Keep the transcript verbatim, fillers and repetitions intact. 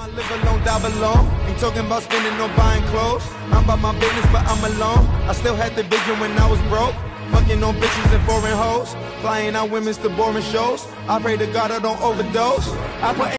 I live alone, die alone. Ain't talking about spending or buying clothes. I'm about my business, but I'm alone. I still had the vision when I was broke. Fucking on bitches and foreign hoes. Flying out women's to boring shows. I pray to God I don't overdose. I put